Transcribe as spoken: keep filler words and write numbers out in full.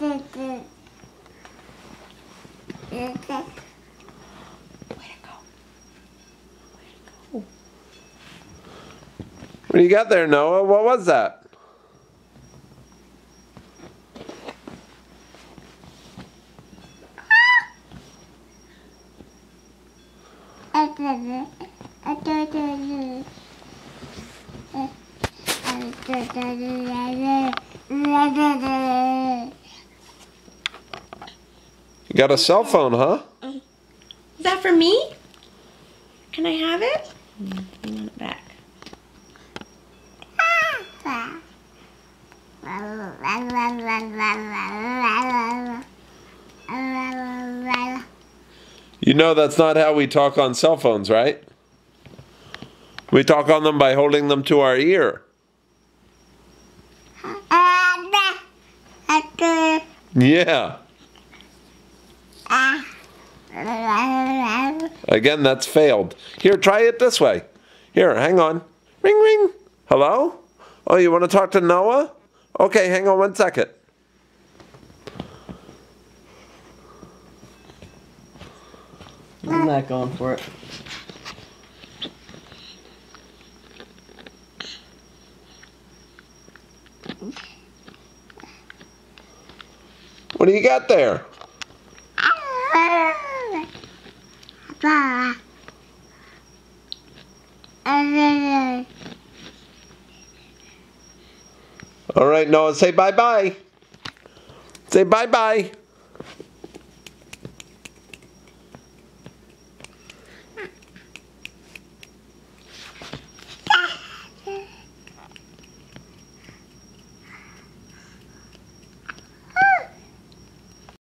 Way to go. What do you got there, Noah? What was that? You got a cell phone, huh? Is that for me? Can I have it? I want it back. You know that's not how we talk on cell phones, right? We talk on them by holding them to our ear. Yeah. Again, that's failed. Here, try it this way. Here, hang on. Ring, ring. Hello? Oh, you want to talk to Noah? Okay, hang on one second. I'm not going for it. What do you got there? All right, Noah, say bye-bye. Say bye-bye.